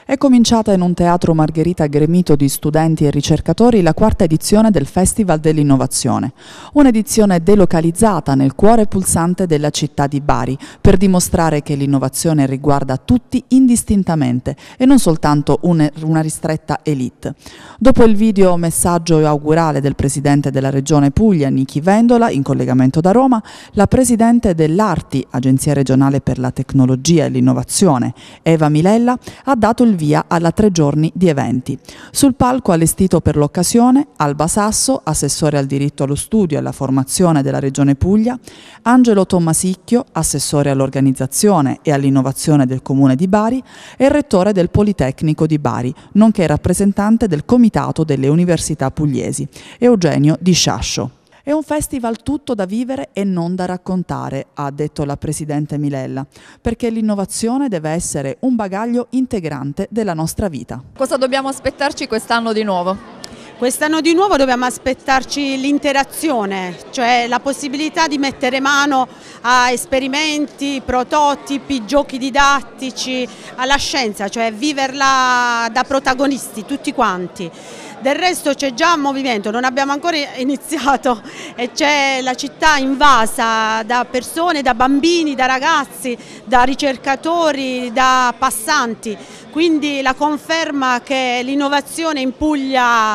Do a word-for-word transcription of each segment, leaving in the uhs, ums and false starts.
È cominciata in un teatro Margherita gremito di studenti e ricercatori la quarta edizione del Festival dell'Innovazione, un'edizione delocalizzata nel cuore pulsante della città di Bari per dimostrare che l'innovazione riguarda tutti indistintamente e non soltanto une, una ristretta elite. Dopo il video messaggio augurale del Presidente della Regione Puglia, Nichi Vendola, in collegamento da Roma, la Presidente dell'Arti, Agenzia regionale per la tecnologia e l'innovazione, Eva Milella, ha dato il via alla tre giorni di eventi. Sul palco allestito per l'occasione, Alba Sasso, assessore al diritto allo studio e alla formazione della Regione Puglia, Angelo Tommasicchio, assessore all'organizzazione e all'innovazione del Comune di Bari e il rettore del Politecnico di Bari, nonché rappresentante del Comitato delle Università Pugliesi, Eugenio Di Sciascio. È un festival tutto da vivere e non da raccontare, ha detto la Presidente Milella, perché l'innovazione deve essere un bagaglio integrante della nostra vita. Cosa dobbiamo aspettarci quest'anno di nuovo? Quest'anno di nuovo dobbiamo aspettarci l'interazione, cioè la possibilità di mettere mano a esperimenti, prototipi, giochi didattici, alla scienza, cioè viverla da protagonisti tutti quanti. Del resto c'è già un movimento, non abbiamo ancora iniziato e c'è la città invasa da persone, da bambini, da ragazzi, da ricercatori, da passanti. Quindi la conferma che l'innovazione in Puglia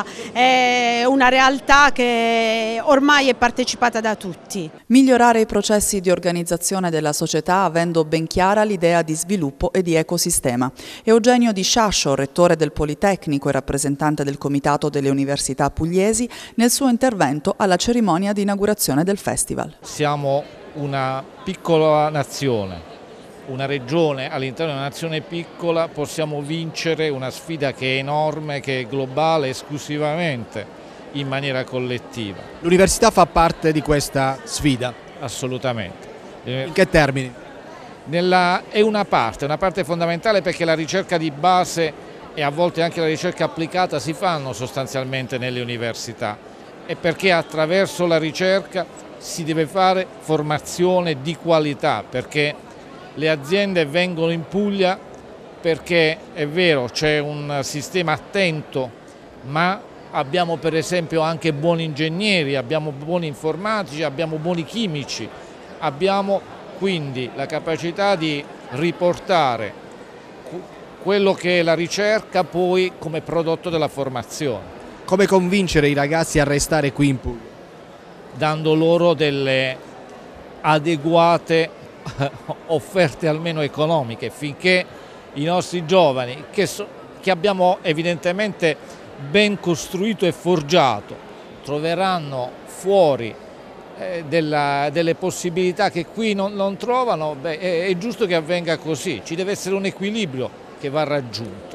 è una realtà che ormai è partecipata da tutti. Migliorare i processi di organizzazione della società avendo ben chiara l'idea di sviluppo e di ecosistema. Eugenio Di Sciascio, rettore del Politecnico e rappresentante del Comitato delle Università Pugliesi, nel suo intervento alla cerimonia di inaugurazione del festival. Siamo una piccola nazione. Una regione all'interno di una nazione piccola, possiamo vincere una sfida che è enorme, che è globale, esclusivamente in maniera collettiva. L'università fa parte di questa sfida? Assolutamente. In che termini? Nella, è una parte, una parte fondamentale, perché la ricerca di base e a volte anche la ricerca applicata si fanno sostanzialmente nelle università, e perché attraverso la ricerca si deve fare formazione di qualità, perché le aziende vengono in Puglia perché è vero, c'è un sistema attento, ma abbiamo per esempio anche buoni ingegneri, abbiamo buoni informatici, abbiamo buoni chimici, abbiamo quindi la capacità di riportare quello che è la ricerca poi come prodotto della formazione. Come convincere i ragazzi a restare qui in Puglia? Dando loro delle adeguate offerte almeno economiche, finché i nostri giovani, che, so, che abbiamo evidentemente ben costruito e forgiato, troveranno fuori eh, della, delle possibilità che qui non, non trovano, beh, è, è giusto che avvenga così, ci deve essere un equilibrio che va raggiunto.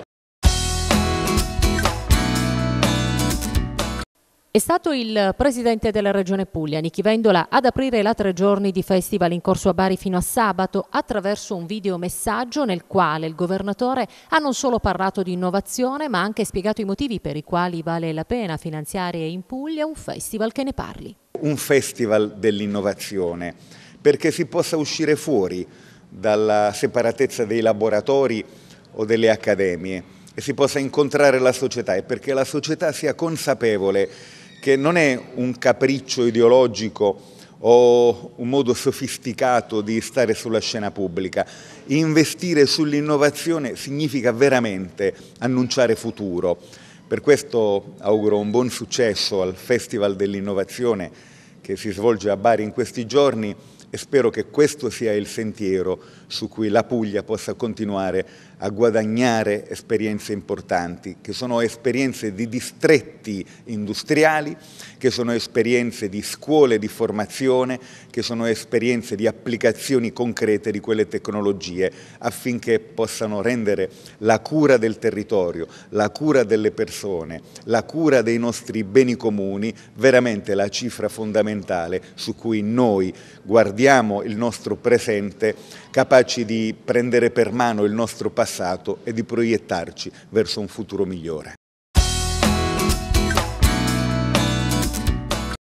È stato il Presidente della Regione Puglia, Nichi Vendola, ad aprire la tre giorni di festival in corso a Bari fino a sabato attraverso un videomessaggio nel quale il Governatore ha non solo parlato di innovazione ma anche spiegato i motivi per i quali vale la pena finanziare in Puglia un festival che ne parli. Un festival dell'innovazione, perché si possa uscire fuori dalla separatezza dei laboratori o delle accademie e si possa incontrare la società, e perché la società sia consapevole che non è un capriccio ideologico o un modo sofisticato di stare sulla scena pubblica. Investire sull'innovazione significa veramente annunciare futuro. Per questo auguro un buon successo al Festival dell'Innovazione che si svolge a Bari in questi giorni, e spero che questo sia il sentiero su cui la Puglia possa continuare a guadagnare esperienze importanti, che sono esperienze di distretti industriali, che sono esperienze di scuole di formazione, che sono esperienze di applicazioni concrete di quelle tecnologie, affinché possano rendere la cura del territorio, la cura delle persone, la cura dei nostri beni comuni veramente la cifra fondamentale su cui noi guardiamo il nostro presente, capaci di prendere per mano il nostro passato e di proiettarci verso un futuro migliore.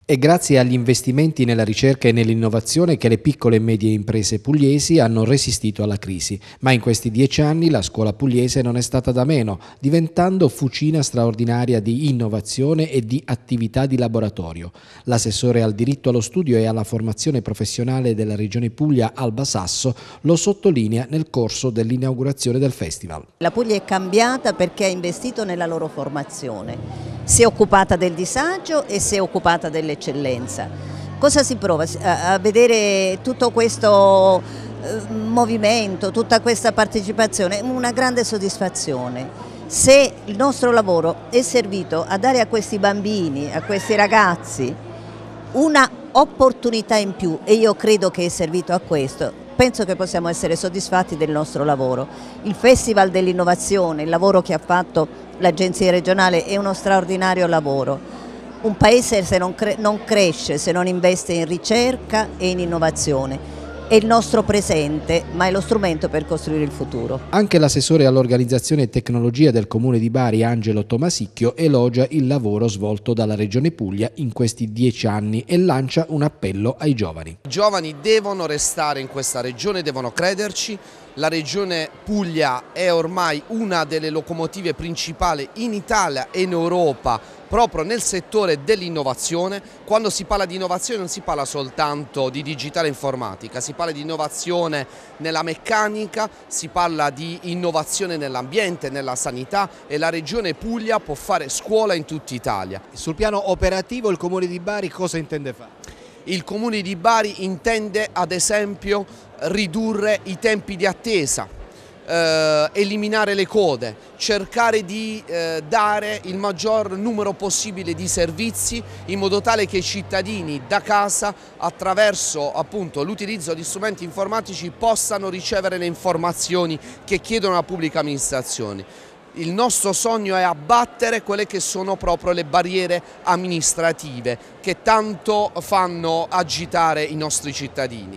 È grazie agli investimenti nella ricerca e nell'innovazione che le piccole e medie imprese pugliesi hanno resistito alla crisi, ma in questi dieci anni la scuola pugliese non è stata da meno, diventando fucina straordinaria di innovazione e di attività di laboratorio. L'assessore al diritto allo studio e alla formazione professionale della Regione Puglia, Alba Sasso, lo sottolinea nel corso dell'inaugurazione del festival. La Puglia è cambiata perché ha investito nella loro formazione. Si è occupata del disagio e si è occupata dell'eccellenza. Cosa si prova? A vedere tutto questo movimento, tutta questa partecipazione, una grande soddisfazione. Se il nostro lavoro è servito a dare a questi bambini, a questi ragazzi, una opportunità in più, e io credo che è servito a questo, penso che possiamo essere soddisfatti del nostro lavoro. Il Festival dell'Innovazione, il lavoro che ha fatto l'Agenzia regionale è uno straordinario lavoro. Un paese se non, cre non cresce se non investe in ricerca e in innovazione. È il nostro presente, ma è lo strumento per costruire il futuro. Anche l'assessore all'organizzazione e tecnologia del Comune di Bari, Angelo Tomasicchio, elogia il lavoro svolto dalla Regione Puglia in questi dieci anni e lancia un appello ai giovani. I giovani devono restare in questa regione, devono crederci. La Regione Puglia è ormai una delle locomotive principali in Italia e in Europa proprio nel settore dell'innovazione. Quando si parla di innovazione non si parla soltanto di digitale informatica, si parla di innovazione nella meccanica, si parla di innovazione nell'ambiente, nella sanità, e la Regione Puglia può fare scuola in tutta Italia. Sul piano operativo il Comune di Bari cosa intende fare? Il Comune di Bari intende ad esempio ridurre i tempi di attesa, eh, eliminare le code, cercare di eh, dare il maggior numero possibile di servizi in modo tale che i cittadini da casa, attraverso appunto l'utilizzo di strumenti informatici, possano ricevere le informazioni che chiedono la pubblica amministrazione. Il nostro sogno è abbattere quelle che sono proprio le barriere amministrative che tanto fanno agitare i nostri cittadini.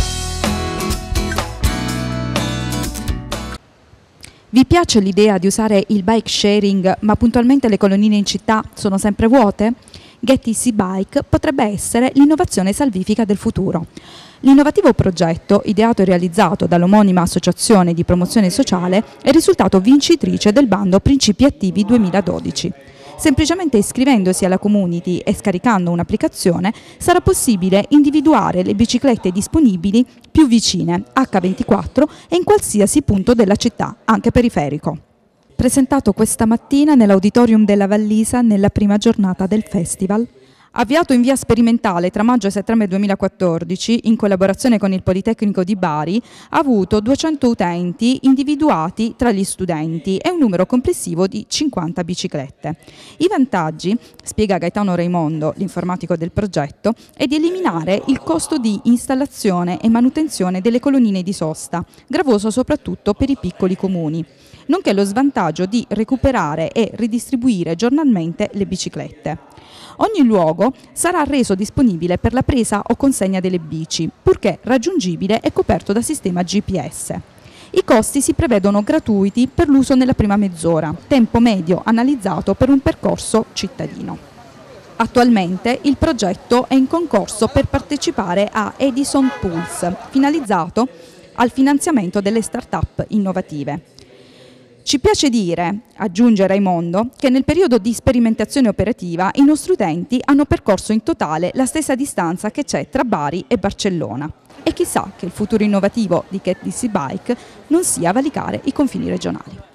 Vi piace l'idea di usare il bike sharing, ma puntualmente le colonnine in città sono sempre vuote? Get Easy Bike potrebbe essere l'innovazione salvifica del futuro. L'innovativo progetto, ideato e realizzato dall'omonima Associazione di Promozione Sociale, è risultato vincitrice del bando Principi Attivi duemiladodici. Semplicemente iscrivendosi alla community e scaricando un'applicazione sarà possibile individuare le biciclette disponibili più vicine, acca ventiquattro, e in qualsiasi punto della città, anche periferico. Presentato questa mattina nell'Auditorium della Vallisa nella prima giornata del festival. Avviato in via sperimentale tra maggio e settembre duemilaquattordici, in collaborazione con il Politecnico di Bari, ha avuto duecento utenti individuati tra gli studenti e un numero complessivo di cinquanta biciclette. I vantaggi, spiega Gaetano Raimondo, l'informatico del progetto, è di eliminare il costo di installazione e manutenzione delle colonnine di sosta, gravoso soprattutto per i piccoli comuni, nonché lo svantaggio di recuperare e ridistribuire giornalmente le biciclette. Ogni luogo sarà reso disponibile per la presa o consegna delle bici, purché raggiungibile e coperto da sistema G P S. I costi si prevedono gratuiti per l'uso nella prima mezz'ora, tempo medio analizzato per un percorso cittadino. Attualmente il progetto è in concorso per partecipare a Edison Pulse, finalizzato al finanziamento delle start-up innovative. Ci piace dire, aggiunge Raimondo, che nel periodo di sperimentazione operativa i nostri utenti hanno percorso in totale la stessa distanza che c'è tra Bari e Barcellona. E chissà che il futuro innovativo di Get Easy Bike non sia valicare i confini regionali.